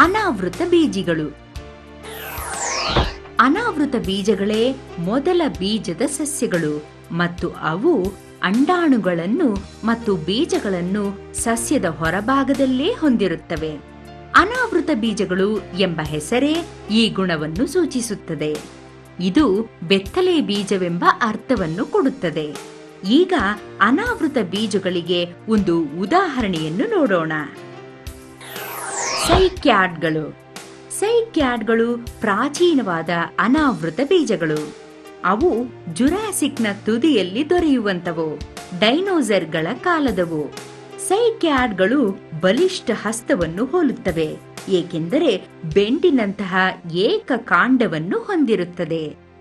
ಅನಾವೃತ ಬೀಜಿಗಳು. ಅನಾವೃತ ಬೀಜಗಳೇ ಮೊದಲ ಬೀಜದ ಸಸ್ಯಗಳು ಮತ್ತು ಅವು ಅಂಡಾಣುಗಳನ್ನು ಮತ್ತು ಬೀಜಗಳನ್ನು ಸಸ್ಯದ ಹೊರಭಾಗದಲ್ಲೇ ಹೊಂದಿರುತ್ತವೆ. ಅನಾವೃತ ಬೀಜಗಳು ಎಂಬ ಹೆಸರೇ ಈ ಗುಣವನ್ನು ಸೂಚಿಸುತ್ತದೆ. ಇದು ಬೆತ್ತಲೆ ಬೀಜವೆಂಬ ಅರ್ಥವನ್ನು ಕೊಡುತ್ತದೆ. ಈಗ ಅನಾವೃತ ಬೀಜಗಳಿಗೆ ಒಂದು ಉದಾಹರಣೆಯನ್ನು ನೋಡೋಣ. ಸೈಕ್ಯಾಡ್ಗಳು. ಸೈಕ್ಯಾಡ್ಗಳು ಪ್ರಾಚೀನವಾದ ಅನಾವೃತ ಬೀಜಗಳು. ಅವು ಜುರಾಸಿಕ್ನ ತುದಿಯಲ್ಲಿ ದೊರೆಯುವಂತವು, ಡೈನೋಸರ್ಗಳ ಕಾಲದವು. ಸೈಕ್ಯಾಡ್ಗಳು ಬಲಿಷ್ಠ ಹಸ್ತವನ್ನು ಹೋಲುತ್ತವೆ, ಏಕೆಂದರೆ ಬೆಂಡಿನಂತಹ ಏಕ ಕಾಂಡವನ್ನು ಹೊಂದಿರುತ್ತದೆ.